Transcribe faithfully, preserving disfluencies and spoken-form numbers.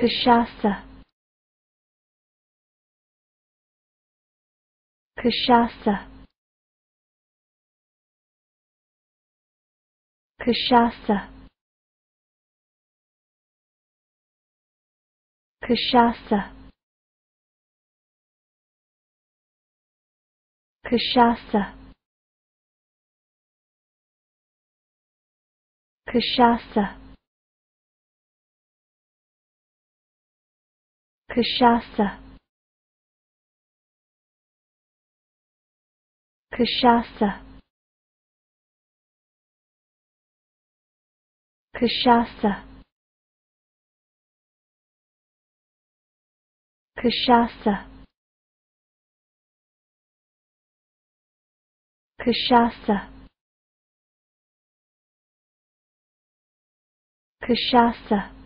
Cachaça, cachaça, cachaça, cachaça, cachaça, cachaça, cachaça, cachaça, cachaça, cachaça, cachaça, cachaça,